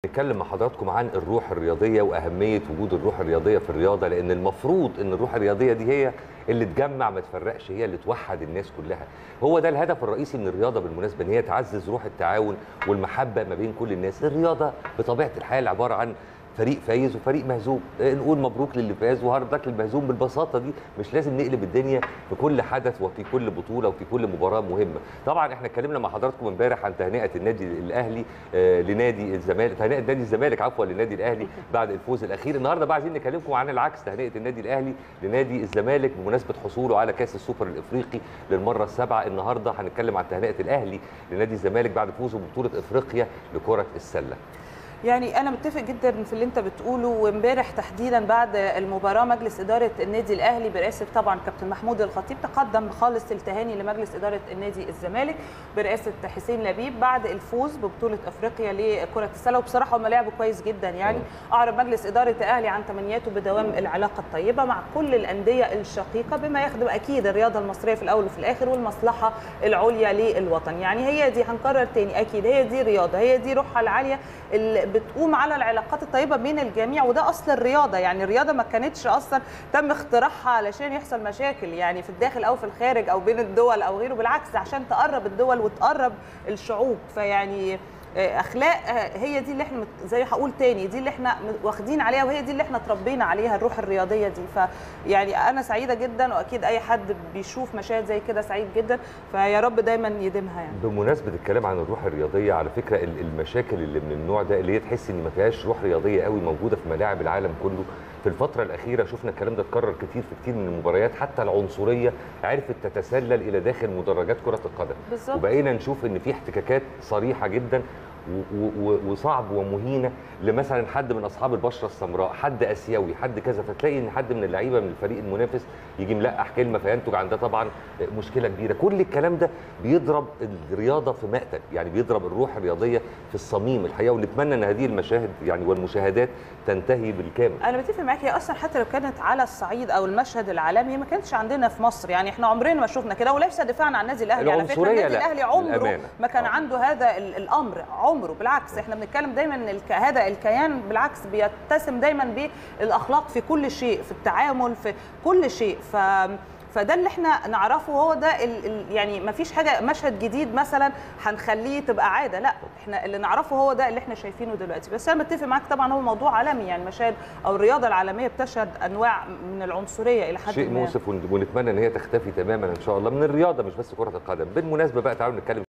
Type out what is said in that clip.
نتكلم مع حضراتكم عن الروح الرياضيه واهميه وجود الروح الرياضيه في الرياضه، لان المفروض ان الروح الرياضيه دي هي اللي تجمع ما تفرقش، هي اللي توحد الناس كلها. هو ده الهدف الرئيسي من الرياضه بالمناسبه، ان هي تعزز روح التعاون والمحبه ما بين كل الناس. الرياضه بطبيعه الحال عباره عن فريق فايز وفريق مهزوم، نقول مبروك للي فاز وهارد لك للمهزوم بالبساطه دي. مش لازم نقلب الدنيا في كل حدث وفي كل بطوله وفي كل مباراه مهمه. طبعا احنا اتكلمنا مع حضراتكم امبارح عن تهنئه النادي الاهلي لنادي الزمالك، تهنئه نادي الزمالك عفوا للنادي الاهلي بعد الفوز الاخير. النهارده بقى عايزين نكلمكم عن العكس، تهنئه النادي الاهلي لنادي الزمالك بمناسبه حصوله على كاس السوبر الافريقي للمره السابعه. النهارده هنتكلم عن تهنئه الاهلي لنادي الزمالك بعد فوزه ببطوله افريقيا لكره السله. يعني أنا متفق جدا في اللي أنت بتقوله، وامبارح تحديدا بعد المباراة مجلس إدارة النادي الأهلي برئاسة طبعا كابتن محمود الخطيب تقدم خالص التهاني لمجلس إدارة النادي الزمالك برئاسة حسين لبيب بعد الفوز ببطولة أفريقيا لكرة السلة. وبصراحة هم لعبوا كويس جدا، يعني أعرب مجلس إدارة الأهلي عن تمنياته بدوام العلاقة الطيبة مع كل الأندية الشقيقة بما يخدم أكيد الرياضة المصرية في الأول وفي الآخر والمصلحة العليا للوطن. يعني هي دي، هنكرر تاني أكيد، هي دي رياضة، هي دي روحها العالية اللي بتقوم على العلاقات الطيبه بين الجميع، وده اصل الرياضه. يعني الرياضه ما كانتش اصلا تم اختراعها علشان يحصل مشاكل يعني في الداخل او في الخارج او بين الدول او غيره، بالعكس عشان تقرب الدول وتقرب الشعوب. فيعني اخلاق هي دي اللي احنا زي هقول تاني، دي اللي احنا واخدين عليها وهي دي اللي احنا اتربينا عليها، الروح الرياضيه دي. فيعني انا سعيده جدا، واكيد اي حد بيشوف مشاهد زي كده سعيد جدا، فيا رب دايما يديمها. يعني بمناسبه الكلام عن الروح الرياضيه، على فكره المشاكل اللي من النوع ده اللي هي تحس ان ما فيهاش روح رياضيه قوي موجوده في ملاعب العالم كله في الفتره الاخيره، شفنا الكلام ده اتكرر كتير في كتير من المباريات. حتى العنصريه عرفت تتسلل الى داخل مدرجات كره القدم بالزبط. وبقينا نشوف ان في احتكاكات صريحه جدا وصعب ومهينه لمثلا حد من اصحاب البشره السمراء، حد اسيوي، حد كذا، فتلاقي ان حد من اللعيبه من الفريق المنافس يجي ملقح كلمه فينتج عن ده طبعا مشكله كبيره. كل الكلام ده بيضرب الرياضه في مقتل، يعني بيضرب الروح الرياضيه في الصميم الحقيقه، ونتمنى ان هذه المشاهد يعني والمشاهدات تنتهي بالكامل. انا بتفق معاك، هي اصلا حتى لو كانت على الصعيد او المشهد العالمي ما كانتش عندنا في مصر، يعني احنا عمرنا ما شفنا كده. وليس دفاعا عن النادي الاهلي، على فكره النادي الاهلي عمره ما كان عنده هذا الامر، عمره. بالعكس احنا بنتكلم دايما ان هذا الكيان بالعكس بيتسم دايما بالاخلاق في كل شيء، في التعامل في كل شيء. فده اللي احنا نعرفه، هو ده يعني ما فيش حاجه مشهد جديد مثلا هنخليه تبقى عاده، لا احنا اللي نعرفه هو ده اللي احنا شايفينه دلوقتي. بس انا متفق معاك طبعا، هو موضوع عالمي، يعني مشاهد او الرياضه العالميه بتشهد انواع من العنصريه الى حد ما، شيء مؤسف، ونتمنى ان هي تختفي تماما ان شاء الله من الرياضه، مش بس كره القدم. بالمناسبه بقى تعالوا نتكلم